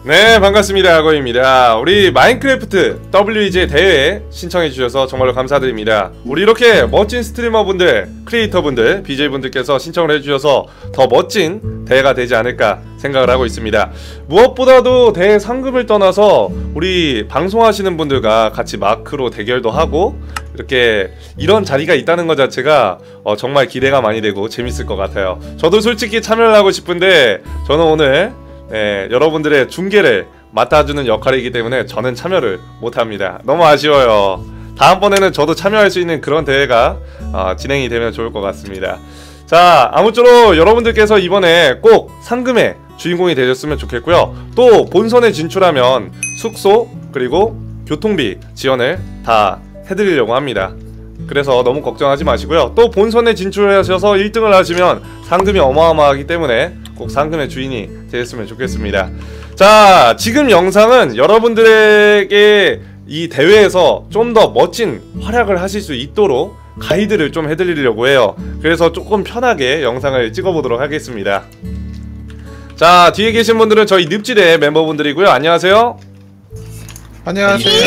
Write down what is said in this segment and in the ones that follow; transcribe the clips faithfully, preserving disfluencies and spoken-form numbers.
네, 반갑습니다. 악어입니다. 우리 마인크래프트 더블유이지 대회 신청해주셔서 정말로 감사드립니다. 우리 이렇게 멋진 스트리머분들, 크리에이터분들, 비제이분들께서 신청을 해주셔서 더 멋진 대회가 되지 않을까 생각을 하고 있습니다. 무엇보다도 대회 상금을 떠나서 우리 방송하시는 분들과 같이 마크로 대결도 하고 이렇게 이런 자리가 있다는 것 자체가 어, 정말 기대가 많이 되고 재밌을 것 같아요. 저도 솔직히 참여를 하고 싶은데 저는 오늘 네, 여러분들의 중계를 맡아주는 역할이기 때문에 저는 참여를 못합니다. 너무 아쉬워요. 다음번에는 저도 참여할 수 있는 그런 대회가 어, 진행이 되면 좋을 것 같습니다. 자, 아무쪼록 여러분들께서 이번에 꼭 상금의 주인공이 되셨으면 좋겠고요. 또 본선에 진출하면 숙소 그리고 교통비 지원을 다 해드리려고 합니다. 그래서 너무 걱정하지 마시고요. 또 본선에 진출하셔서 일 등을 하시면 상금이 어마어마하기 때문에 꼭 상금의 주인이 되셨으면 좋겠습니다. 자, 지금 영상은 여러분들에게 이 대회에서 좀 더 멋진 활약을 하실 수 있도록 가이드를 좀 해드리려고 해요. 그래서 조금 편하게 영상을 찍어보도록 하겠습니다. 자, 뒤에 계신 분들은 저희 늪지대 멤버분들이고요. 안녕하세요. 안녕하세요.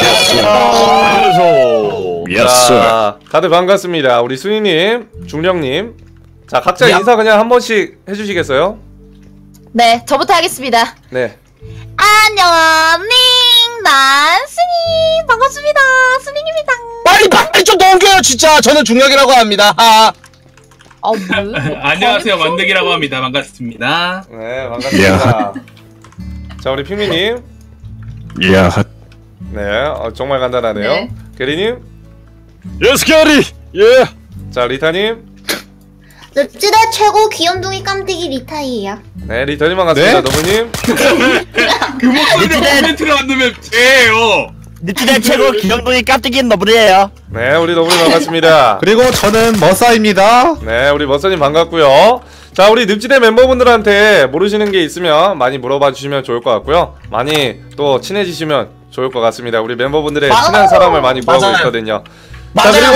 자, 다들 반갑습니다. 우리 수희님, 중령님, 자 각자 야. 인사 그냥 한 번씩 해주시겠어요? 네, 저부터 하겠습니다. 네. 안녕하님, 난 스님 반갑습니다. 스님입니다. 빨리 빨리 좀 넘겨요 진짜. 저는 중력이라고 합니다. 아, 어, 뭐? 안녕하세요, 만덕이라고 합니다. 반갑습니다. 네, 반갑습니다. 자, 우리 핑미님. 야. 네, 어, 정말 간단하네요. 네. 게리님. 예스 게리. 예. 자, 리타님. 늪지대 최고 귀염둥이 깜찍이 리타이에요. 네, 리타님 반갑습니다. 네? 너무님. 그 목소리로 코멘트를 안 넣으면 돼요. 늪지대 최고 귀염둥이 깜찍이는 너블이에요. 네, 우리 너무님 반갑습니다. 그리고 저는 머싸입니다. 네, 우리 머싸님 반갑고요. 자, 우리 늪지대 멤버분들한테 모르시는 게 있으면 많이 물어봐 주시면 좋을 것 같고요. 많이 또 친해지시면 좋을 것 같습니다. 우리 멤버분들의 친한 사람을 많이 구하고 맞아요. 있거든요. 맞아요. 자,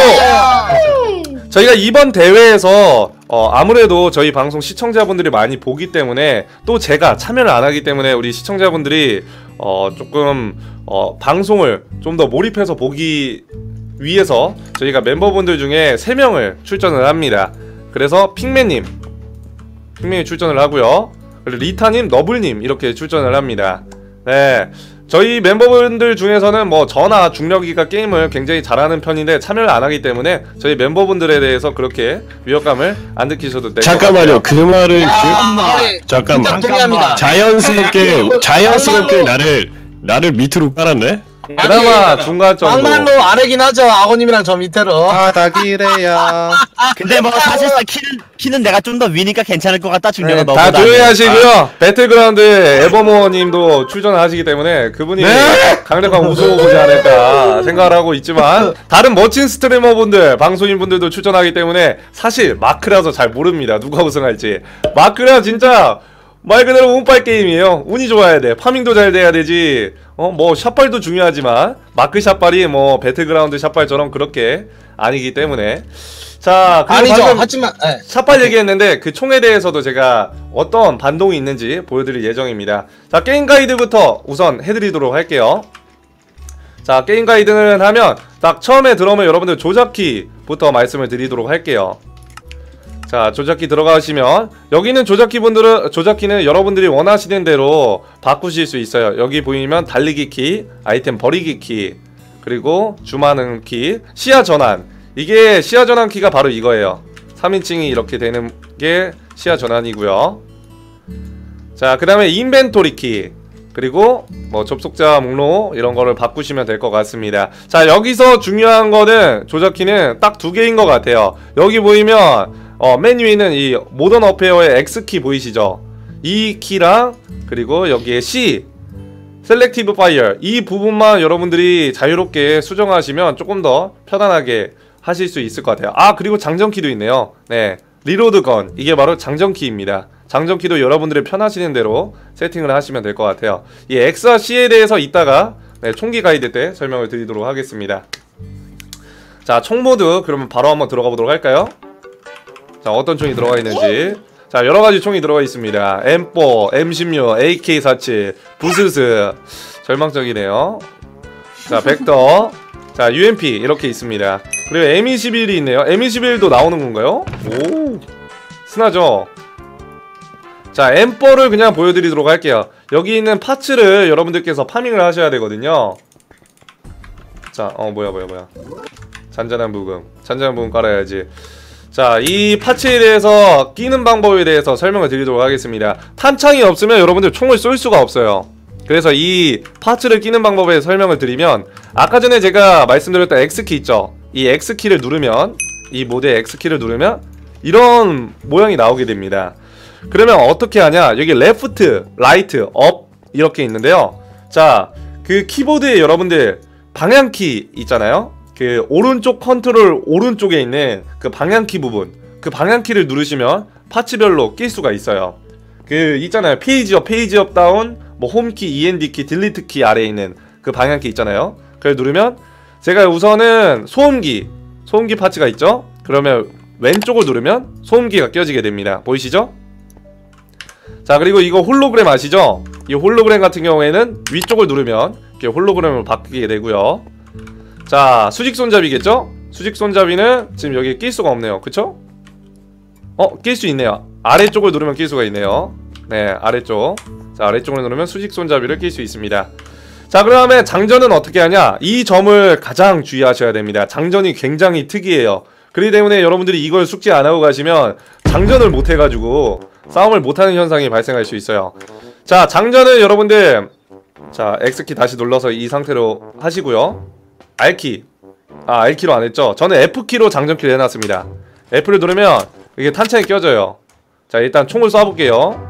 그리고 저희가 이번 대회에서 어, 아무래도 저희 방송 시청자분들이 많이 보기 때문에 또 제가 참여를 안 하기 때문에 우리 시청자분들이 어, 조금 어, 방송을 좀 더 몰입해서 보기 위해서 저희가 멤버분들 중에 세 명을 출전을 합니다. 그래서 핑맨님 핑맨이 출전을 하고요. 그리고 리타님, 너블님 이렇게 출전을 합니다. 네, 저희 멤버분들 중에서는 뭐 저나 중력이가 게임을 굉장히 잘하는 편인데 참여를 안 하기 때문에 저희 멤버분들에 대해서 그렇게 위협감을 안 느끼셔도 돼요. 잠깐만요. 그 말을 아, 그... 잠깐만. 동의합니다. 자연스럽게 자연스럽게 나를 나를 밑으로 깔았네. 그나마 중간 정도. 막말로 아래긴 하죠. 아버님이랑 저 밑으로. 아, 닭이래야. 근데 뭐 사실상 키는 키는 내가 좀 더 위니까 괜찮을 것 같다. 중력은 네, 너보다. 다 조용히 하시고요. 아. 배틀그라운드 에버모어님도 출전하시기 때문에 그분이 네? 강력한 우승 보지 않을까 생각을 하고 있지만 다른 멋진 스트리머분들, 방송인분들도 출전하기 때문에 사실 마크라서 잘 모릅니다. 누가 우승할지. 마크라 진짜 말 그대로 운빨 게임이에요. 운이 좋아야 돼. 파밍도 잘 돼야 되지. 어, 뭐 샷발도 중요하지만 마크 샷발이 뭐 배틀그라운드 샷발처럼 그렇게 아니기 때문에. 자, 아니죠. 하지만 네. 샷발 얘기했는데 그 총에 대해서도 제가 어떤 반동이 있는지 보여드릴 예정입니다. 자, 게임 가이드부터 우선 해드리도록 할게요. 자, 게임 가이드는 하면 딱 처음에 들어오면 여러분들 조작키부터 말씀을 드리도록 할게요. 자, 조작키 들어가시면 여기는 조작키 분들은 조작키는 여러분들이 원하시는 대로 바꾸실 수 있어요. 여기 보이면 달리기 키, 아이템 버리기 키, 그리고 줌하는 키, 시야 전환. 이게 시야 전환 키가 바로 이거예요. 삼인칭이 이렇게 되는 게 시야 전환이고요. 자, 그 다음에 인벤토리 키, 그리고 뭐 접속자 목록 이런 거를 바꾸시면 될 것 같습니다. 자, 여기서 중요한 거는 조작키는 딱 두 개인 것 같아요. 여기 보이면 어, 맨 위에는 이 모던 어페어의 X키 보이시죠? 이 키랑 그리고 여기에 C 셀렉티브 파이어 이 부분만 여러분들이 자유롭게 수정하시면 조금 더 편안하게 하실 수 있을 것 같아요. 아, 그리고 장전키도 있네요. 네, 리로드건 이게 바로 장전키입니다. 장전키도 여러분들이 편하시는 대로 세팅을 하시면 될 것 같아요. 이 X와 C에 대해서 이따가 네, 총기 가이드 때 설명을 드리도록 하겠습니다. 자, 총 모드 그러면 바로 한번 들어가 보도록 할까요? 자, 어떤 총이 들어가 있는지. 자, 여러가지 총이 들어가 있습니다. 엠 사, 엠 십육, 에이 케이 사십칠, 부스스. 절망적이네요. 자, 벡터. 자, 유 엠 피 이렇게 있습니다. 그리고 엠 이십일이 있네요. 엠 이십일도 나오는 건가요? 오, 스나죠. 자, 엠 사를 그냥 보여드리도록 할게요. 여기 있는 파츠를 여러분들께서 파밍을 하셔야 되거든요. 자, 어 뭐야 뭐야 뭐야. 잔잔한 부금. 잔잔한 부금 깔아야지. 자, 이 파츠에 대해서 끼는 방법에 대해서 설명을 드리도록 하겠습니다. 탄창이 없으면 여러분들 총을 쏠 수가 없어요. 그래서 이 파츠를 끼는 방법에 대해서 설명을 드리면, 아까 전에 제가 말씀드렸던 X키 있죠? 이 X키를 누르면, 이 모드의 X키를 누르면 이런 모양이 나오게 됩니다. 그러면 어떻게 하냐, 여기 레프트, 라이트, 업 이렇게 있는데요. 자, 그 키보드에 여러분들 방향키 있잖아요. 그 오른쪽 컨트롤 오른쪽에 있는 그 방향키 부분, 그 방향키를 누르시면 파츠별로 낄 수가 있어요. 그 있잖아요, 페이지업, 페이지업 다운, 뭐 홈키, 이엔디 키, 딜리트 키 아래에 있는 그 방향키 있잖아요. 그걸 누르면 제가 우선은 소음기, 소음기 파츠가 있죠. 그러면 왼쪽을 누르면 소음기가 껴지게 됩니다. 보이시죠? 자, 그리고 이거 홀로그램 아시죠? 이 홀로그램 같은 경우에는 위쪽을 누르면 이렇게 홀로그램으로 바뀌게 되고요. 자, 수직 손잡이겠죠? 수직 손잡이는 지금 여기 낄 수가 없네요. 그쵸? 어? 낄 수 있네요. 아래쪽을 누르면 낄 수가 있네요. 네, 아래쪽. 자, 아래쪽을 누르면 수직 손잡이를 낄 수 있습니다. 자, 그러면 장전은 어떻게 하냐? 이 점을 가장 주의하셔야 됩니다. 장전이 굉장히 특이해요. 그렇기 때문에 여러분들이 이걸 숙지 안 하고 가시면 장전을 못 해가지고 싸움을 못하는 현상이 발생할 수 있어요. 자, 장전은 여러분들, 자, X키 다시 눌러서 이 상태로 하시고요. R키, 아, R키로 안 했죠? 저는 F키로 장전키를 해놨습니다. F를 누르면 이게 탄창이 껴져요. 자, 일단 총을 쏴볼게요.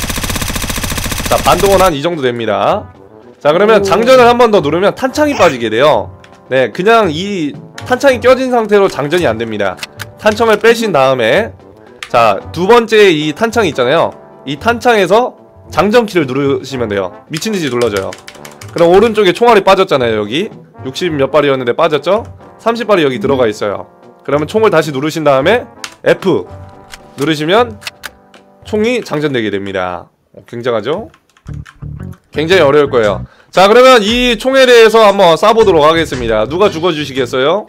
자, 반동은 한 이 정도 됩니다. 자, 그러면 장전을 한 번 더 누르면 탄창이 빠지게 돼요. 네, 그냥 이 탄창이 껴진 상태로 장전이 안 됩니다. 탄창을 빼신 다음에, 자, 두 번째 이 탄창이 있잖아요. 이 탄창에서 장전키를 누르시면 돼요. 미친듯이 눌러져요. 그럼 오른쪽에 총알이 빠졌잖아요. 여기 육십 몇 발이었는데 빠졌죠? 삼십 발이 여기 들어가 있어요. 그러면 총을 다시 누르신 다음에 F 누르시면 총이 장전되게 됩니다. 어, 굉장하죠? 굉장히 어려울 거예요. 자, 그러면 이 총에 대해서 한번 쏴보도록 하겠습니다. 누가 죽어주시겠어요?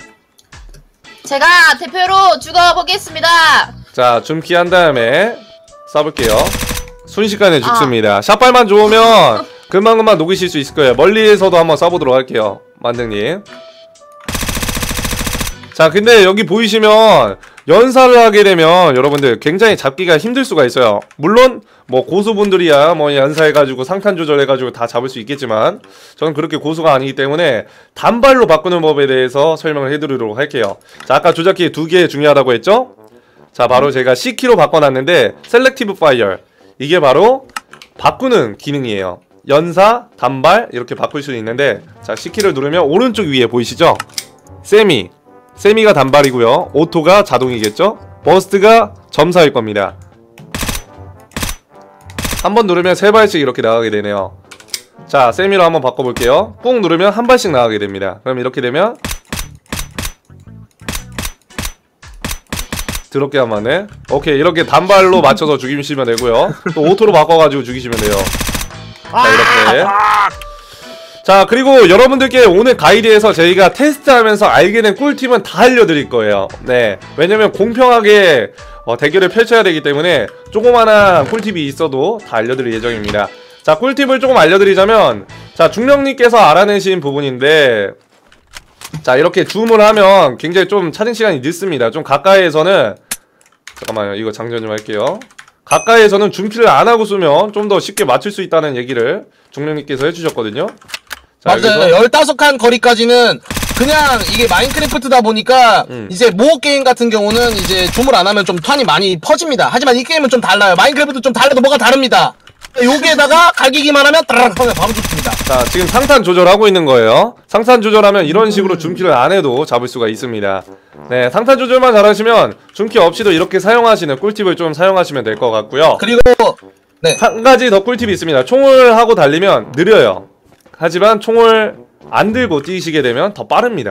제가 대표로 죽어보겠습니다. 자, 줌키 한 다음에 쏴볼게요. 순식간에 죽습니다. 아. 샷발만 좋으면 금방금방 녹이실 수 있을 거예요. 멀리에서도 한번 쏴보도록 할게요, 만등님. 자, 근데 여기 보이시면 연사를 하게 되면 여러분들 굉장히 잡기가 힘들 수가 있어요. 물론 뭐 고수분들이야 뭐 연사해가지고 상탄 조절해가지고 다 잡을 수 있겠지만, 저는 그렇게 고수가 아니기 때문에 단발로 바꾸는 법에 대해서 설명을 해드리도록 할게요. 자, 아까 조작키 두 개 중요하다고 했죠? 자, 바로 제가 C키로 바꿔놨는데 셀렉티브 파이어, 이게 바로 바꾸는 기능이에요. 연사, 단발 이렇게 바꿀 수 있는데, 자, C키를 누르면 오른쪽 위에 보이시죠? 세미, 세미가 단발이고요. 오토가 자동이겠죠? 버스트가 점사일 겁니다. 한번 누르면 세 발씩 이렇게 나가게 되네요. 자, 세미로 한번 바꿔볼게요. 꾹 누르면 한 발씩 나가게 됩니다. 그럼 이렇게 되면 더럽게 안 맞네. 오케이, 이렇게 단발로 맞춰서 죽이시면 되고요. 또 오토로 바꿔가지고 죽이시면 돼요. 자, 이렇게. 자, 그리고 여러분들께 오늘 가이드에서 저희가 테스트하면서 알게 된 꿀팁은 다 알려드릴 거예요. 네, 왜냐면 공평하게 어, 대결을 펼쳐야 되기 때문에 조그마한 꿀팁이 있어도 다 알려드릴 예정입니다. 자, 꿀팁을 조금 알려드리자면, 자, 중령님께서 알아내신 부분인데, 자, 이렇게 줌을 하면 굉장히 좀 찾는 시간이 늦습니다. 좀 가까이에서는, 잠깐만요, 이거 장전 좀 할게요. 가까이에서는 줌키를 안 하고 쏘면 좀 더 쉽게 맞출 수 있다는 얘기를 중령님께서 해주셨거든요. 자, 맞아요. 열다섯 칸 거리까지는 그냥 이게 마인크래프트다 보니까 음. 이제 모어 게임 같은 경우는 이제 줌을 안 하면 좀 탄이 많이 퍼집니다. 하지만 이 게임은 좀 달라요. 마인크래프트 좀 달라도 뭐가 다릅니다. 여기에다가 갈기기만 하면 따라락 하면 바로 죽습니다. 자, 지금 상탄 조절하고 있는 거예요. 상탄 조절하면 이런 식으로 줌키를 안 해도 잡을 수가 있습니다. 네, 상탄 조절만 잘하시면 줌키 없이도 이렇게 사용하시는 꿀팁을 좀 사용하시면 될 것 같고요. 그리고 네, 한 가지 더 꿀팁이 있습니다. 총을 하고 달리면 느려요. 하지만 총을 안 들고 뛰시게 되면 더 빠릅니다.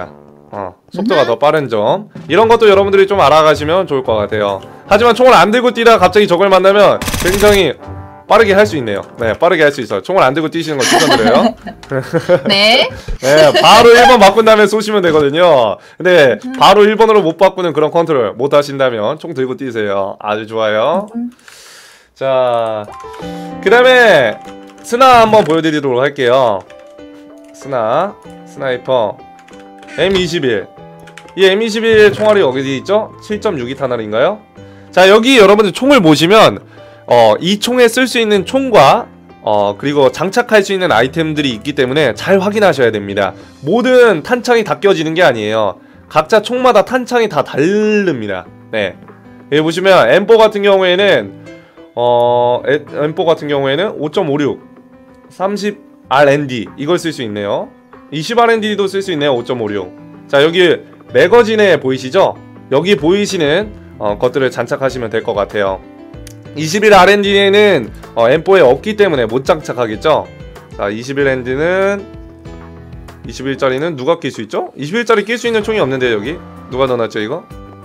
어, 속도가 더 빠른 점. 이런 것도 여러분들이 좀 알아가시면 좋을 것 같아요. 하지만 총을 안 들고 뛰다가 갑자기 적을 만나면 굉장히 빠르게 할 수 있네요. 네, 빠르게 할 수 있어요. 총을 안 들고 뛰시는 거 추천드려요. 네. 네, 바로 일 번 바꾼 다음에 쏘시면 되거든요. 근데 바로 일 번으로 못 바꾸는 그런 컨트롤 못 하신다면 총 들고 뛰세요. 아주 좋아요. 자, 그 다음에 스나 한번 보여드리도록 할게요. 스나, 스나이퍼 엠 이십일. 이 엠 이십일 총알이 어디 있죠? 칠 점 육이 탄알인가요? 자, 여기 여러분들 총을 보시면 어, 이 총에 쓸 수 있는 총과 어, 그리고 장착할 수 있는 아이템들이 있기 때문에 잘 확인하셔야 됩니다. 모든 탄창이 다 껴지는 게 아니에요. 각자 총마다 탄창이 다 다릅니다. 네, 여기 보시면 엠 사 같은 경우에는 어, 엠 사 같은 경우에는 오 점 오육, 삼십 알 엔 디 이걸 쓸 수 있네요. 이십 알 엔 디도 쓸 수 있네요. 오 점 오육. 자, 여기 매거진에 보이시죠? 여기 보이시는 어, 것들을 장착하시면 될 것 같아요. 이십일 알 엔 디에는 어, 엠 사에 없기 때문에 못 장착하겠죠? 자, 이십일 알 엔 디는 이십일 짜리는 누가 낄 수 있죠? 이십일 짜리 낄 수 있는 총이 없는데 여기 누가 넣어놨죠 이거?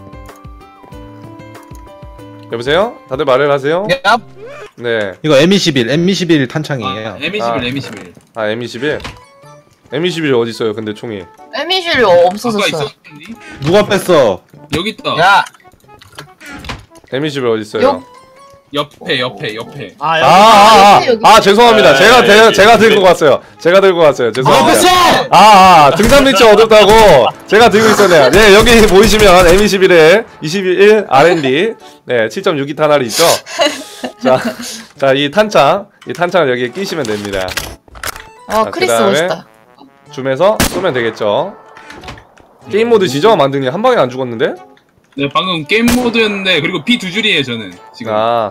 여보세요? 다들 말을 하세요? 야, 네. 이거 엠 이십일, 엠 이십일 탄창이에요. 아, 엠 이십일, 아. 엠 이십일. 아, 엠 이십일? 엠 이십일 어디 있어요? 근데 총이 에미실 아까 없어졌어. 있었니? 누가 뺐어? 여기 있다. 야, 엠 이십일 어디 있어요? 요- 옆에, 옆에, 옆에. 아 아, 여기 아, 아, 여기, 여기. 아, 죄송합니다. 아, 제가, 예, 제가, 예, 제가 예. 들고 갔어요. 제가 들고 갔어요. 죄송합니다. 뺐어! 아, 아, 등산 밑이 어둡다고 제가 들고 있었네요. 네, 여기 보이시면 엠 이십일에 이십일 알 엔 디, 네, 칠 점 육이 탄알이 있죠? 자, 자, 이 탄창, 이 탄창을 여기에 끼시면 됩니다. 아, 자, 크리스 그다음에 멋있다. 줌에서 쏘면 되겠죠? 게임 모드시죠? 만등님 한 방에 안 죽었는데? 네, 방금 게임 모드였는데, 그리고 비 두 줄이에요, 저는. 지금. 아.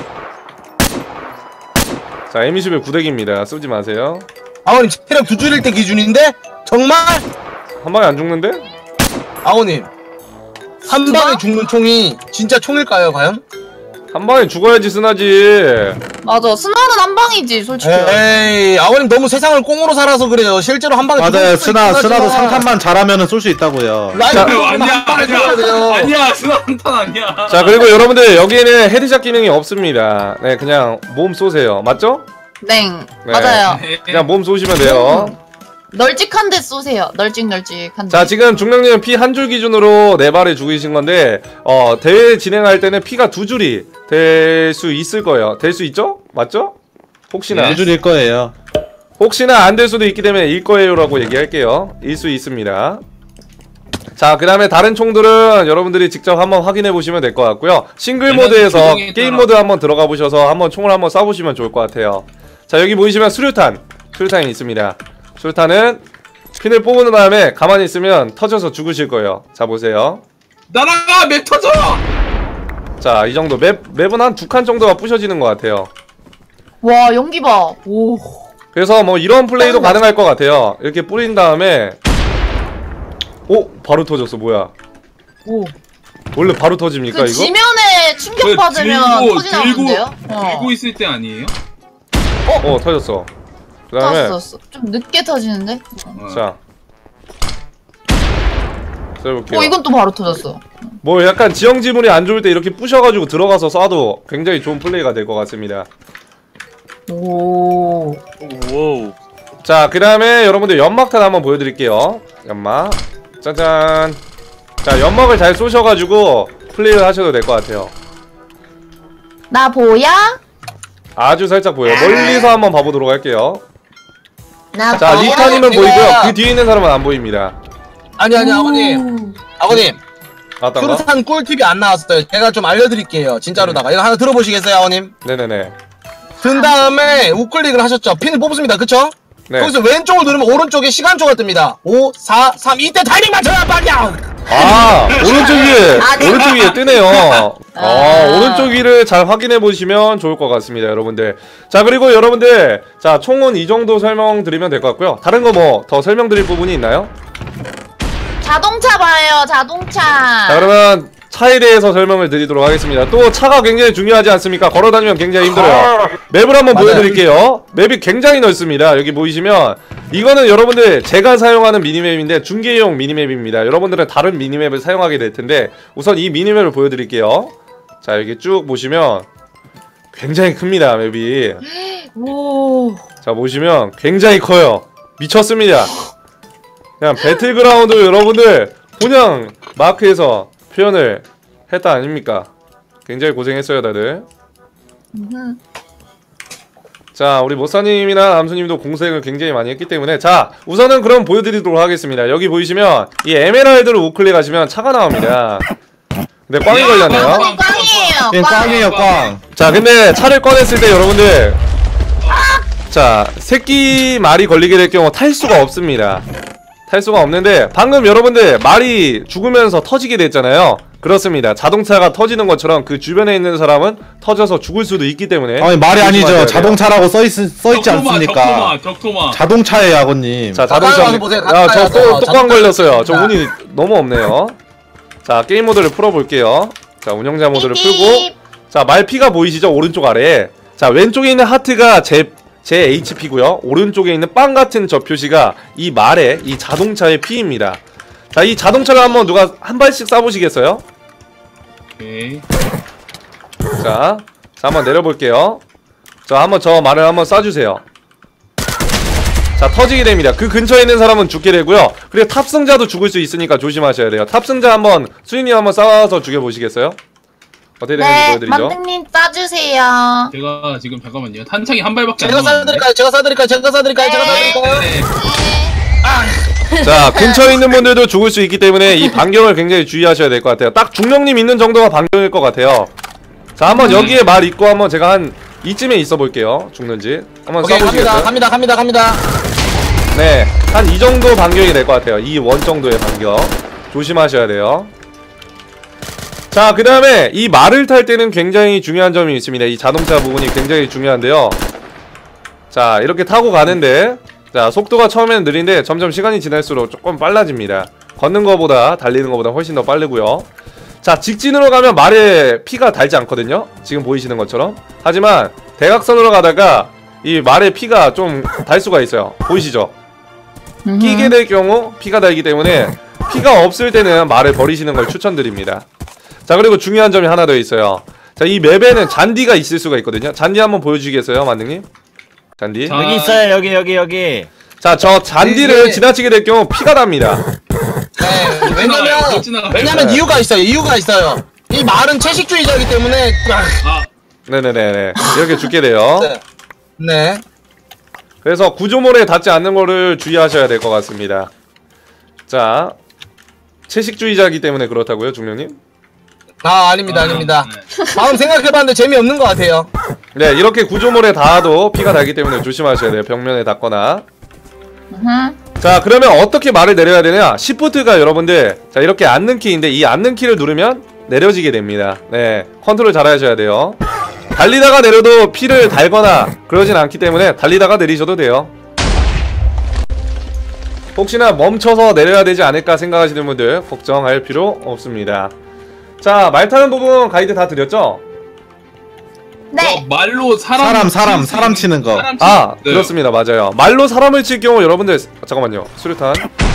자, 엠 이십일 구대기입니다. 쏘지 마세요. 아버님 체력 두 줄일 때 기준인데? 정말? 한 방에 안 죽는데? 아버님 한 방에 죽는 총이 진짜 총일까요 과연? 한 방에 죽어야지 쓰나지. 맞아. 스나는 한 방이지, 솔직히. 에이 아버님 너무 세상을 꽁으로 살아서 그래요. 실제로 한 방에 맞아요. 죽을 수도 스나 있긴 스나도 하지만 삼 칸만 잘하면은 쏠 수 있다고요. 라이브 아니야, 보면 아니야, 한 방에 죽어야 아니야. 돼요. 아니야, 스나 한탄 아니야. 자, 그리고 여러분들 여기에는 헤드샷 기능이 없습니다. 네, 그냥 몸 쏘세요. 맞죠? 네. 네. 맞아요. 그냥 몸 쏘시면 돼요. 널찍한 데 쏘세요. 널찍널찍한 데. 자, 지금 중령님은 피 한 줄 기준으로 네 발에 죽이신 건데 어, 대회 진행할 때는 피가 두 줄이 될 수 있을 거예요. 될 수 있죠? 맞죠? 혹시나 두 줄일 거예요. 혹시나 안 될 수도 있기 때문에 일 거예요라고 얘기할게요. 일 수 있습니다. 자, 그 다음에 다른 총들은 여러분들이 직접 한번 확인해 보시면 될 것 같고요. 싱글 모드에서 조정에 게임 따라. 모드 한번 들어가 보셔서 한번 총을 한번 쏴보시면 좋을 것 같아요. 자, 여기 보이시면 수류탄 수류탄이 있습니다. 수류탄은 핀을 뽑은 다음에 가만히 있으면 터져서 죽으실 거예요. 자, 보세요. 날아가! 맵 터져! 자, 이 정도 맵, 맵은 한 두 칸 정도가 부셔지는 것 같아요. 와, 연기 봐. 오. 그래서 뭐 이런 플레이도 가능할 것 같아요. 이렇게 뿌린 다음에 오! 바로 터졌어. 뭐야, 오. 원래 바로 터집니까 그 이거? 지면에 충격받으면 들고, 터지나 들고, 본데요? 어. 들고 있을 때 아니에요? 어, 터졌어. 그 다음에 터졌어. 좀 늦게 터지는데? 어. 자, 써볼게요. 어, 이건 또 바로 터졌어. 뭐 약간 지형 지물이 안 좋을 때 이렇게 부셔가지고 들어가서 쏴도 굉장히 좋은 플레이가 될 것 같습니다. 오. 오우. 자, 그 다음에 여러분들 연막탄 한번 보여드릴게요. 연막 짜잔. 자, 연막을 잘 쏘셔가지고 플레이를 하셔도 될 것 같아요. 나 보야? 아주 살짝 보여요. 멀리서 한번 봐보도록 할게요. 나 자, 보여? 리타님은 제가- 보이고요. 그 뒤에 있는 사람은 안 보입니다. 아니 아니 아버님 아버님 맞던가? 수류탄 꿀팁이 안 나왔어요. 제가 좀 알려드릴게요. 진짜로다가 이거 하나 들어보시겠어요 아버님? 네네네. 든 다음에 우클릭을 하셨죠. 핀을 뽑습니다. 그쵸? 네. 거기서 왼쪽을 누르면 오른쪽에 시간초가 뜹니다. 오, 사, 삼, 이때 타이밍 맞춰야 빨리야! 아, 오른쪽 위에, 아, 네. 오른쪽 위에 뜨네요. 어, 아. 오른쪽 위를 잘 확인해 보시면 좋을 것 같습니다, 여러분들. 자, 그리고 여러분들, 자, 총은 이 정도 설명드리면 될 것 같고요. 다른 거 뭐 더 설명드릴 부분이 있나요? 자동차 봐요, 자동차. 자, 그러면 차에 대해서 설명을 드리도록 하겠습니다. 또 차가 굉장히 중요하지 않습니까? 걸어다니면 굉장히 힘들어요. 맵을 한번 맞아요. 보여드릴게요. 맵이 굉장히 넓습니다. 여기 보이시면 이거는 여러분들 제가 사용하는 미니맵인데 중계용 미니맵입니다. 여러분들은 다른 미니맵을 사용하게 될 텐데 우선 이 미니맵을 보여드릴게요. 자, 여기 쭉 보시면 굉장히 큽니다. 맵이. 오. 자, 보시면 굉장히 커요. 미쳤습니다. 그냥 배틀그라운드 여러분들 그냥 마크에서 표현을 했다 아닙니까? 굉장히 고생했어요 다들. 자, 우리 모사님이나 남수님도 공색을 굉장히 많이 했기 때문에 자, 우선은 그럼 보여드리도록 하겠습니다. 여기 보이시면 이 에메랄드를 우클릭하시면 차가 나옵니다. 근데 꽝이 걸렸네요. 꽝이에요. 예, 꽝이에요 꽝. 자, 근데 차를 꺼냈을 때 여러분들 자, 새끼 말이 걸리게 될 경우 탈 수가 없습니다. 탈 수가 없는데 방금 여러분들 말이 죽으면서 터지게 됐잖아요. 그렇습니다. 자동차가 터지는 것처럼 그 주변에 있는 사람은 터져서 죽을 수도 있기 때문에 아니 말이 조심하셔야 아니죠. 돼요. 자동차라고 써 있, 써 있지 적토마, 않습니까? 적토마, 적토마. 자동차예요 아버님. 자, 가까이 자동차 와서 보세요. 아, 가까이 저 와서. 또 또 꽝 자동차 걸렸어요. 저 있습니다. 운이 너무 없네요. 자, 게임 모드를 풀어볼게요. 자, 운영자 모드를 풀고 자, 말 피가 보이시죠? 오른쪽 아래에. 자, 왼쪽에 있는 하트가 제 제 에이치피고요. 오른쪽에 있는 빵 같은 저 표시가 이 말의 이 자동차의 피입니다. 자, 이 자동차를 한번 누가 한 발씩 쏴보시겠어요? 오케이. 자, 자 한번 내려볼게요. 자, 한번 저 말을 한번 쏴주세요. 자, 터지게 됩니다. 그 근처에 있는 사람은 죽게 되고요. 그리고 탑승자도 죽을 수 있으니까 조심하셔야 돼요. 탑승자 한번 수인이 한번 쏴서 죽여보시겠어요? 어떻게 되는지 네, 보여드리죠. 만등님 따주세요. 제가 지금 잠깐만요. 탄창이 한 발밖에 안 제가 남았는데. 쏴드릴까요? 제가 쏴드릴까요? 제가 쏴드릴까요? 제가 쏴드릴까요? 네. 자, 근처에 있는 분들도 죽을 수 있기 때문에 이 반경을 굉장히 주의하셔야 될 것 같아요. 딱 중령님 있는 정도가 반경일 것 같아요. 자, 한번 여기에 말 있고 한번 제가 한 이쯤에 있어 볼게요. 죽는지 한번 오케이, 갑니다. 쏴보시겠어요? 갑니다. 갑니다. 갑니다. 네, 한 이 정도 반경이 될 것 같아요. 이 원 정도의 반경 조심하셔야 돼요. 자, 그 다음에 이 말을 탈 때는 굉장히 중요한 점이 있습니다. 이 자동차 부분이 굉장히 중요한데요. 자, 이렇게 타고 가는데 자, 속도가 처음에는 느린데 점점 시간이 지날수록 조금 빨라집니다. 걷는 거보다 달리는 거보다 훨씬 더 빠르고요. 자, 직진으로 가면 말에 피가 달지 않거든요. 지금 보이시는 것처럼. 하지만 대각선으로 가다가 이 말에 피가 좀 달 수가 있어요. 보이시죠? 끼게 될 경우 피가 달기 때문에 피가 없을 때는 말을 버리시는 걸 추천드립니다. 자, 그리고 중요한 점이 하나 더 있어요. 자, 이 맵에는 잔디가 있을 수가 있거든요. 잔디 한번 보여주시겠어요, 만능님? 잔디. 자, 여기 있어요. 여기 여기 여기. 자, 저 잔디를 네. 지나치게 될 경우 피가 답니다. 네. 왜냐면 못 지나가요. 왜냐면 네. 이유가 있어요. 이유가 있어요. 이 말은 채식주의자이기 때문에 아, 네네네네. 이렇게 죽게 돼요. 네. 네. 그래서 구조물에 닿지 않는 거를 주의하셔야 될 것 같습니다. 자, 채식주의자이기 때문에 그렇다고요, 중령님? 아, 아닙니다. 아닙니다. 다음 생각해봤는데 재미없는 것 같아요. 네, 이렇게 구조물에 닿아도 피가 달기 때문에 조심하셔야 돼요. 벽면에 닿거나. 자, 그러면 어떻게 말을 내려야 되냐? 시프트가 여러분들 자, 이렇게 앉는 키인데 이 앉는 키를 누르면 내려지게 됩니다. 네, 컨트롤 잘 하셔야 돼요. 달리다가 내려도 피를 달거나 그러진 않기 때문에 달리다가 내리셔도 돼요. 혹시나 멈춰서 내려야 되지 않을까 생각하시는 분들 걱정할 필요 없습니다. 자, 말 타는 부분 가이드 다 드렸죠? 네. 어, 말로 사람 사람, 사람, 칠 수 사람 있는- 치는 거. 사람 치- 아, 네. 그렇습니다. 맞아요. 말로 사람을 칠 경우 여러분들 아, 잠깐만요. 수류탄.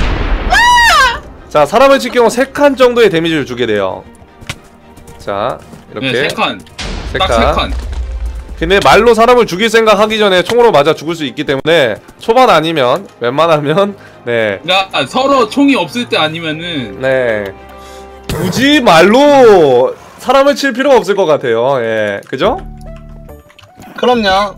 자, 사람을 칠 경우 세 칸 정도의 데미지를 주게 돼요. 자, 이렇게 네, 세 칸. 세 딱 세 칸. 칸. 근데 말로 사람을 죽일 생각 하기 전에 총으로 맞아 죽을 수 있기 때문에 초반 아니면 웬만하면 네. 그러니까 서로 총이 없을 때 아니면은 네. 굳이 말로 사람을 칠 필요가 없을 것 같아요. 예. 그죠? 그럼요.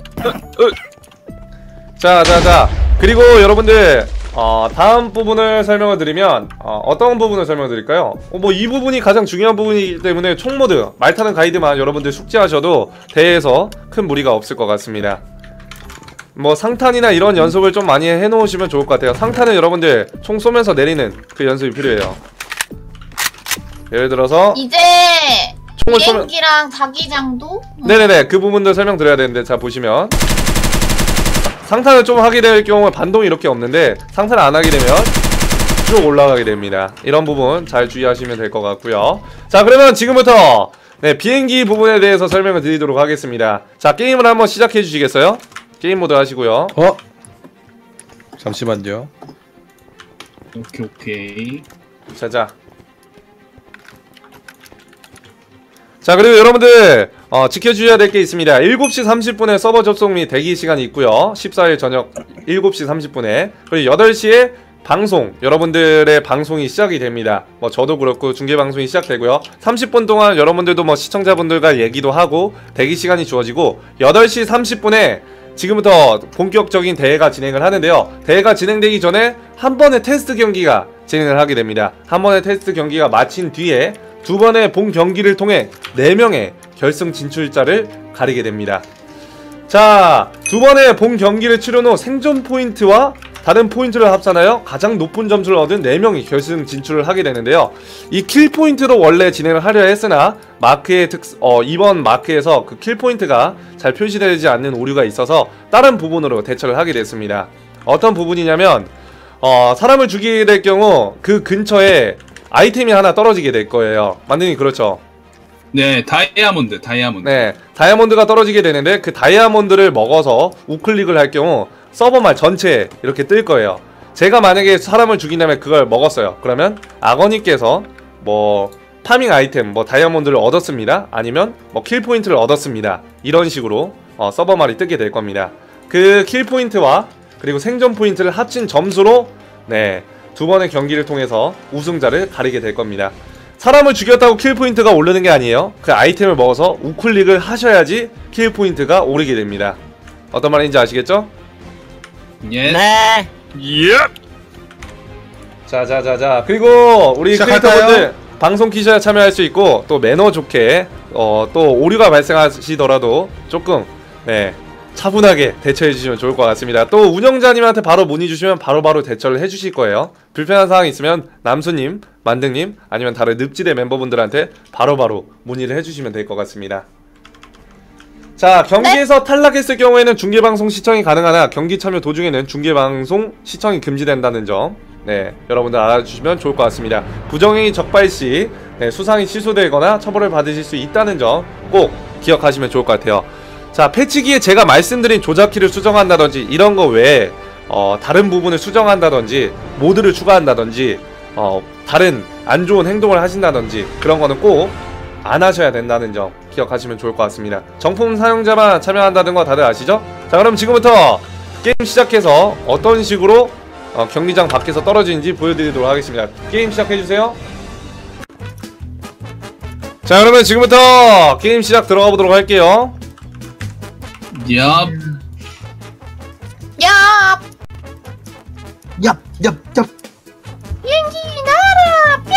자, 자, 자. 그리고 여러분들 어, 다음 부분을 설명을 드리면 어, 어떤 부분을 설명드릴까요? 어, 뭐 이 부분이 가장 중요한 부분이기 때문에 총 모드 말 타는 가이드만 여러분들 숙지하셔도 대회에서 큰 무리가 없을 것 같습니다. 뭐 상탄이나 이런 연습을 좀 많이 해놓으시면 좋을 것 같아요. 상탄은 여러분들 총 쏘면서 내리는 그 연습이 필요해요. 예를 들어서 이제 총을 쏘면 비행기랑 자기장도. 네네네, 그 부분도 설명드려야 되는데 자 보시면 상탄을 좀 하게 될 경우에 반동이 이렇게 없는데 상탄을 안 하게 되면 쭉 올라가게 됩니다. 이런 부분 잘 주의하시면 될 것 같고요. 자, 그러면 지금부터 네, 비행기 부분에 대해서 설명을 드리도록 하겠습니다. 자, 게임을 한번 시작해 주시겠어요? 게임 모드 하시고요. 어? 잠시만요. 오케이 오케이. 자자. 자, 그리고 여러분들 어, 지켜주셔야 될 게 있습니다. 일곱 시 삼십 분에 서버 접속 및 대기 시간이 있고요. 십사 일 저녁 일곱 시 삼십 분에 그리고 여덟 시에 방송, 여러분들의 방송이 시작이 됩니다. 뭐 저도 그렇고 중계 방송이 시작되고요. 삼십 분 동안 여러분들도 뭐 시청자분들과 얘기도 하고 대기 시간이 주어지고 여덟 시 삼십 분에 지금부터 본격적인 대회가 진행을 하는데요. 대회가 진행되기 전에 한 번의 테스트 경기가 진행을 하게 됩니다. 한 번의 테스트 경기가 마친 뒤에 두 번의 본 경기를 통해 네 명의 결승 진출자를 가리게 됩니다. 자, 두 번의 본 경기를 치른 후 생존 포인트와 다른 포인트를 합산하여 가장 높은 점수를 얻은 네 명이 결승 진출을 하게 되는데요. 이 킬 포인트로 원래 진행을 하려 했으나 마크의 특, 어, 이번 마크에서 그 킬 포인트가 잘 표시되지 않는 오류가 있어서 다른 부분으로 대처를 하게 됐습니다. 어떤 부분이냐면 어, 사람을 죽이게 될 경우 그 근처에 아이템이 하나 떨어지게 될 거예요. 만드님 그렇죠? 네, 다이아몬드, 다이아몬드. 네, 다이아몬드가 떨어지게 되는데 그 다이아몬드를 먹어서 우클릭을 할 경우 서버말 전체에 이렇게 뜰 거예요. 제가 만약에 사람을 죽인 다음에 그걸 먹었어요. 그러면 아거님께서 뭐 파밍 아이템 뭐 다이아몬드를 얻었습니다. 아니면 뭐 킬포인트를 얻었습니다. 이런 식으로 어, 서버말이 뜨게 될 겁니다. 그 킬포인트와 그리고 생존 포인트를 합친 점수로 네, 두 번의 경기를 통해서 우승자를 가리게 될 겁니다. 사람을 죽였다고 킬포인트가 오르는 게 아니에요. 그 아이템을 먹어서 우클릭을 하셔야지 킬포인트가 오르게 됩니다. 어떤 말인지 아시겠죠? 예. 네. 예. 자자자자 그리고 우리 시작할까요? 크리에이터분들 방송 키셔야 참여할 수 있고 또 매너 좋게 어, 또 오류가 발생하시더라도 조금 네 차분하게 대처해 주시면 좋을 것 같습니다. 또 운영자님한테 바로 문의 주시면 바로바로 바로 대처를 해 주실 거예요. 불편한 사항이 있으면 남수님, 만등님 아니면 다른 늪지대 멤버분들한테 바로바로 바로 문의를 해 주시면 될 것 같습니다. 자, 경기에서 네? 탈락했을 경우에는 중계방송 시청이 가능하나 경기 참여 도중에는 중계방송 시청이 금지된다는 점 네, 여러분들 알아주시면 좋을 것 같습니다. 부정행위 적발시 네, 수상이 취소되거나 처벌을 받으실 수 있다는 점 꼭 기억하시면 좋을 것 같아요. 자, 패치기에 제가 말씀드린 조작키를 수정한다든지 이런 거 외에 어, 다른 부분을 수정한다든지 모드를 추가한다든지 어, 다른 안 좋은 행동을 하신다든지 그런 거는 꼭 안 하셔야 된다는 점 기억하시면 좋을 것 같습니다. 정품 사용자만 참여한다는 거 다들 아시죠? 자, 그럼 지금부터 게임 시작해서 어떤 식으로 어, 경기장 밖에서 떨어지는지 보여드리도록 하겠습니다. 게임 시작해주세요. 자, 그러면 지금부터 게임 시작 들어가 보도록 할게요. 야. 야, 얍, 얍, 얍. 비행기 날아, 뿅.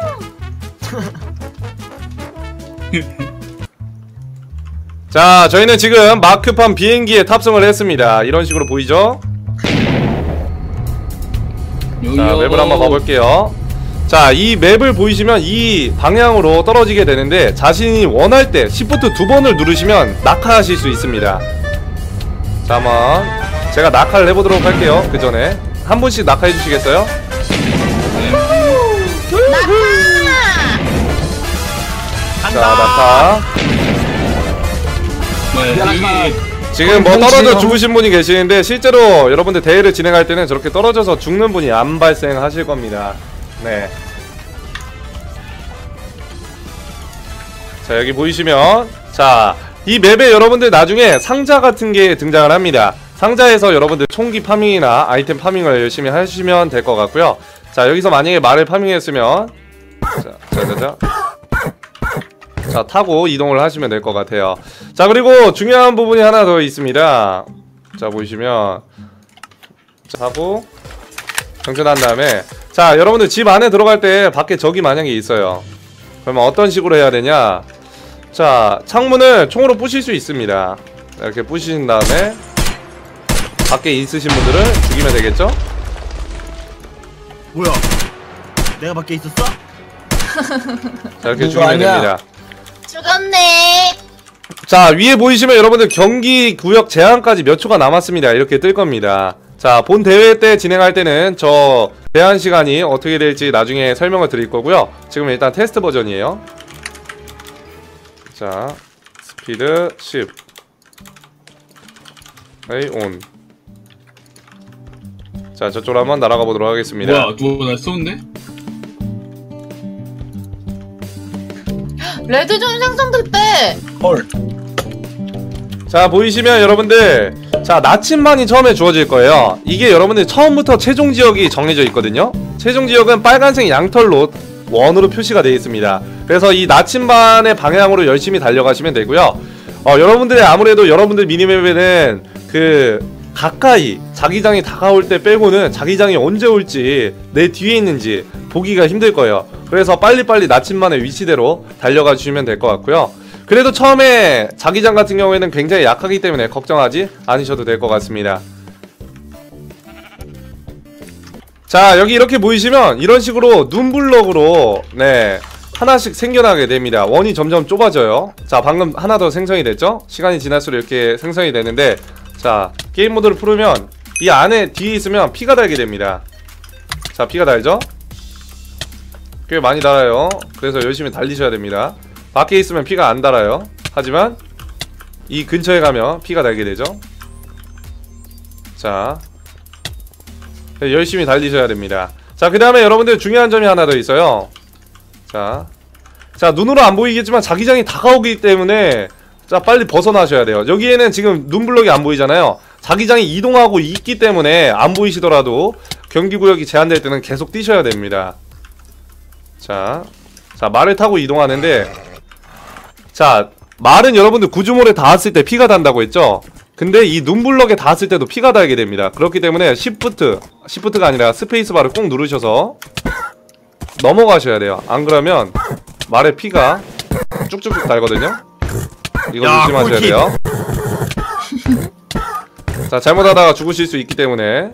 자, 저희는 지금 마크판 비행기에 탑승을 했습니다. 이런 식으로 보이죠? 자, 맵을 한번 봐볼게요. 자, 이 맵을 보이시면 이 방향으로 떨어지게 되는데 자신이 원할 때 시프트 두 번을 누르시면 낙하하실 수 있습니다. 자, 한번 제가 낙하를 해보도록 할게요. 그 전에 한 분씩 낙하해 주시겠어요? 자, 낙하. 네, 여기 지금 뭐 떨어져 죽으신 분이 계시는데 실제로 여러분들 대회를 진행할 때는 저렇게 떨어져서 죽는 분이 안 발생하실 겁니다. 네. 자, 여기 보이시면 자, 이 맵에 여러분들 나중에 상자 같은 게 등장을 합니다. 상자에서 여러분들 총기 파밍이나 아이템 파밍을 열심히 하시면 될 것 같고요. 자, 여기서 만약에 말을 파밍했으면 자, 자자자 자, 타고 이동을 하시면 될 것 같아요. 자, 그리고 중요한 부분이 하나 더 있습니다. 자, 보시면 자, 하고 정전한 다음에 자, 여러분들 집 안에 들어갈 때 밖에 적이 만약에 있어요. 그러면 어떤 식으로 해야 되냐? 자, 창문을 총으로 부실 수 있습니다. 이렇게 부신 다음에 밖에 있으신 분들을 죽이면 되겠죠? 뭐야? 내가 밖에 있었어? 자, 이렇게 누구 죽이면 아니야? 됩니다. 죽었네. 자, 위에 보이시면 여러분들 경기 구역 제한까지 몇 초가 남았습니다. 이렇게 뜰 겁니다. 자, 본 대회 때 진행할 때는 저 제한 시간이 어떻게 될지 나중에 설명을 드릴 거고요. 지금 일단 테스트 버전이에요. 자, 스피드 십 에이 온. 자, 저쪽으로 한번 날아가 보도록 하겠습니다. 뭐야, 누가 날 쏘는데? 레드존 생성됐대. 헐. 자, 보이시면 여러분들, 자, 나침반이 처음에 주어질 거예요. 이게 여러분들 처음부터 최종 지역이 정해져 있거든요. 최종 지역은 빨간색 양털로 원으로 표시가 되어 있습니다. 그래서 이 나침반의 방향으로 열심히 달려가시면 되고요. 어, 여러분들의 아무래도 여러분들 미니맵에는 그 가까이 자기장이 다가올 때 빼고는 자기장이 언제 올지 내 뒤에 있는지 보기가 힘들 거예요. 그래서 빨리빨리 나침반의 위치대로 달려가 주시면 될 것 같고요. 그래도 처음에 자기장 같은 경우에는 굉장히 약하기 때문에 걱정하지 않으셔도 될 것 같습니다. 자, 여기 이렇게 보이시면 이런 식으로 눈블럭으로 네 하나씩 생겨나게 됩니다. 원이 점점 좁아져요. 자, 방금 하나 더 생성이 됐죠? 시간이 지날수록 이렇게 생성이 되는데, 자, 게임 모드를 풀으면 이 안에 뒤에 있으면 피가 달게 됩니다. 자, 피가 달죠? 꽤 많이 달아요. 그래서 열심히 달리셔야 됩니다. 밖에 있으면 피가 안 달아요. 하지만 이 근처에 가면 피가 달게 되죠. 자, 열심히 달리셔야 됩니다. 자, 그 다음에 여러분들 중요한 점이 하나 더 있어요. 자, 자, 눈으로 안 보이겠지만 자기장이 다가오기 때문에 자, 빨리 벗어나셔야 돼요. 여기에는 지금 눈블럭이 안 보이잖아요. 자기장이 이동하고 있기 때문에 안 보이시더라도 경기구역이 제한될 때는 계속 뛰셔야 됩니다. 자, 자, 말을 타고 이동하는데, 자, 말은 여러분들 구조물에 닿았을 때 피가 단다고 했죠? 근데 이 눈블럭에 닿았을 때도 피가 달게 됩니다. 그렇기 때문에 시프트, 시프트가 아니라 스페이스바를 꼭 누르셔서 넘어가셔야 돼요. 안 그러면 말에 피가 쭉쭉쭉 달거든요? 이거 야, 조심하셔야 꿀팁. 돼요. 자, 잘못하다가 죽으실 수 있기 때문에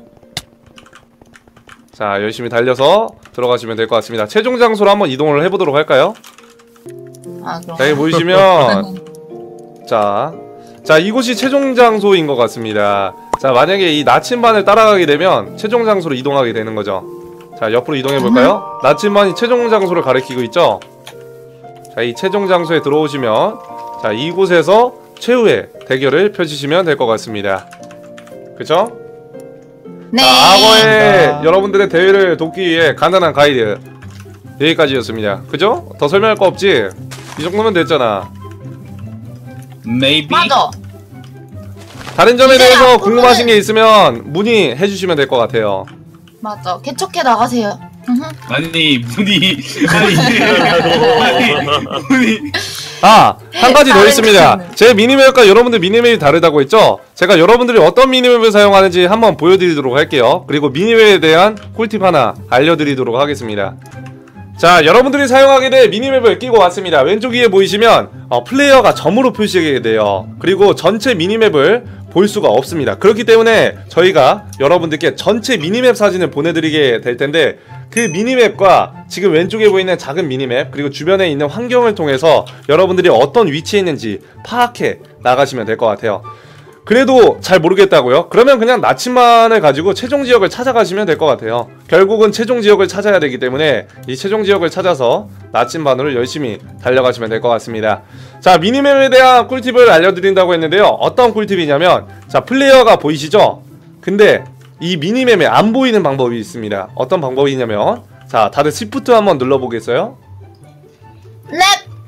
자, 열심히 달려서 들어가시면 될 것 같습니다. 최종 장소로 한번 이동을 해보도록 할까요? 아, 그럼. 자, 여기 보이시면 자, 자, 이곳이 최종 장소인 것 같습니다. 자, 만약에 이 나침반을 따라가게 되면 최종 장소로 이동하게 되는 거죠. 자, 옆으로 이동해 볼까요? 나침반이 최종 장소를 가리키고 있죠? 자, 이 최종 장소에 들어오시면 자, 이곳에서 최후의 대결을 펼치시면 될 것 같습니다. 그쵸? 네. 자, 악어의 여러분들의 대회를 돕기 위해 간단한 가이드 여기까지였습니다. 그죠? 더 설명할 거 없지? 이 정도면 됐잖아. Maybe. 맞아. 다른 점에 이제 대해서 앞으로는- 궁금하신 게 있으면 문의해 주시면 될 것 같아요. 맞아. 개척해 나가세요. 아니 문이 아니 아니 문이 아, 한 가지 더 다른 있습니다. 거는. 제 미니맵과 여러분들 미니맵이 다르다고 했죠? 제가 여러분들이 어떤 미니맵을 사용하는지 한번 보여드리도록 할게요. 그리고 미니맵에 대한 꿀팁 하나 알려드리도록 하겠습니다. 자, 여러분들이 사용하게 될 미니맵을 끼고 왔습니다. 왼쪽 위에 보이시면 어, 플레이어가 점으로 표시하게 돼요. 그리고 전체 미니맵을 볼 수가 없습니다. 그렇기 때문에 저희가 여러분들께 전체 미니맵 사진을 보내드리게 될 텐데, 그 미니맵과 지금 왼쪽에 보이는 작은 미니맵, 그리고 주변에 있는 환경을 통해서 여러분들이 어떤 위치에 있는지 파악해 나가시면 될 것 같아요. 그래도 잘 모르겠다고요? 그러면 그냥 나침반을 가지고 최종 지역을 찾아가시면 될 것 같아요. 결국은 최종 지역을 찾아야 되기 때문에 이 최종 지역을 찾아서 나침반으로 열심히 달려가시면 될 것 같습니다. 자, 미니맵에 대한 꿀팁을 알려드린다고 했는데요. 어떤 꿀팁이냐면, 자, 플레이어가 보이시죠? 근데 이 미니맵에 안 보이는 방법이 있습니다. 어떤 방법이냐면, 자, 다들 시프트 한번 눌러보겠어요? 랩.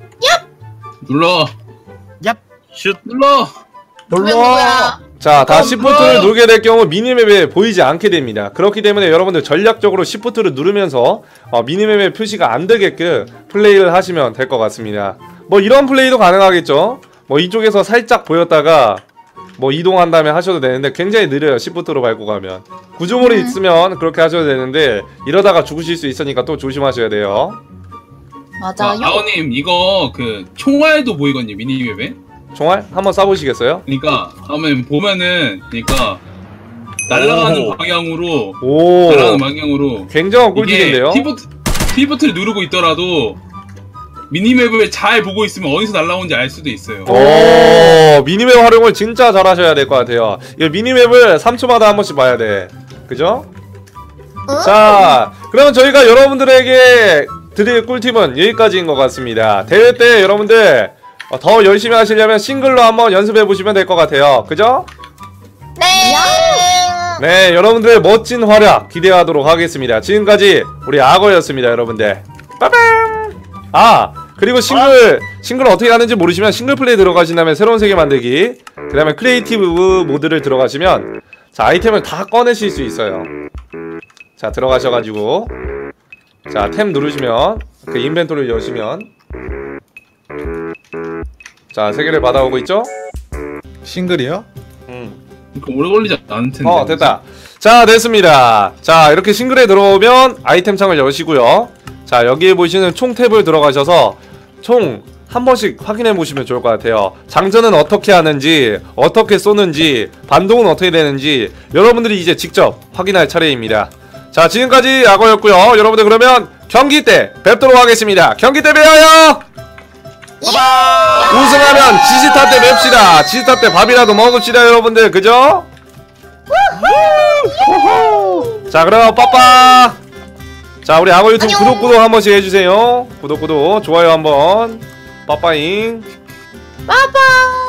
눌러 얍. 슛. 눌러 왜 누구야? 자, 다 어, 시프트를 어. 누르게 될 경우 미니맵에 보이지 않게 됩니다. 그렇기 때문에 여러분들 전략적으로 시프트를 누르면서 어, 미니맵에 표시가 안 되게끔 플레이를 하시면 될 것 같습니다. 뭐 이런 플레이도 가능하겠죠? 뭐 이쪽에서 살짝 보였다가 뭐 이동한 다음에 하셔도 되는데 굉장히 느려요. 시프트로 밟고 가면. 구조물이 음. 있으면 그렇게 하셔도 되는데 이러다가 죽으실 수 있으니까 또 조심하셔야 돼요. 맞아. 아, 아오님 이거 그 총알도 보이거든요 미니맵에. 총알? 한번 쏴보시겠어요? 그러니까 다음에 보면은 그러니까 날아가는 오. 방향으로 오, 날아가는 방향으로 굉장한 꿀팁인데요? 피버트 피버트를 누르고 있더라도 미니맵을 잘 보고 있으면 어디서 날라오는지 알 수도 있어요. 오, 미니맵 활용을 진짜 잘 하셔야 될 것 같아요. 이 미니맵을 삼 초마다 한 번씩 봐야 돼. 그죠? 어? 자, 그럼 저희가 여러분들에게 드릴 꿀팁은 여기까지인 것 같습니다. 대회 때 여러분들 더 열심히 하시려면 싱글로 한번 연습해 보시면 될 것 같아요. 그죠? 네. 네, 여러분들의 멋진 활약 기대하도록 하겠습니다. 지금까지 우리 악어였습니다, 여러분들. 빠밤! 아, 그리고 싱글, 싱글 어떻게 하는지 모르시면 싱글 플레이 들어가신 다음에 새로운 세계 만들기, 그 다음에 크리에이티브 모드를 들어가시면 자, 아이템을 다 꺼내실 수 있어요. 자, 들어가셔가지고 자, 템 누르시면 그 인벤토리를 여시면 자, 세 개를 받아오고 있죠? 싱글이요? 음. 그러니까 오래 걸리지 않을 텐데. 어, 됐다. 자, 됐습니다. 자, 이렇게 싱글에 들어오면 아이템 창을 여시고요. 자, 여기에 보시는 총 탭을 들어가셔서 총 한 번씩 확인해 보시면 좋을 것 같아요. 장전은 어떻게 하는지, 어떻게 쏘는지, 반동은 어떻게 되는지 여러분들이 이제 직접 확인할 차례입니다. 자, 지금까지 악어였고요. 여러분들 그러면 경기 때 뵙도록 하겠습니다. 경기 때 뵈어요. 우승하면 지지타 때 뵙시다. 지지타 때 밥이라도 먹읍시다, 여러분들. 그죠? 자, 그럼 빠빠. 자, 우리 악어 유튜브 구독 구독 한 번씩 해주세요. 구독 구독 좋아요 한번. 빠빠잉. 빠빠.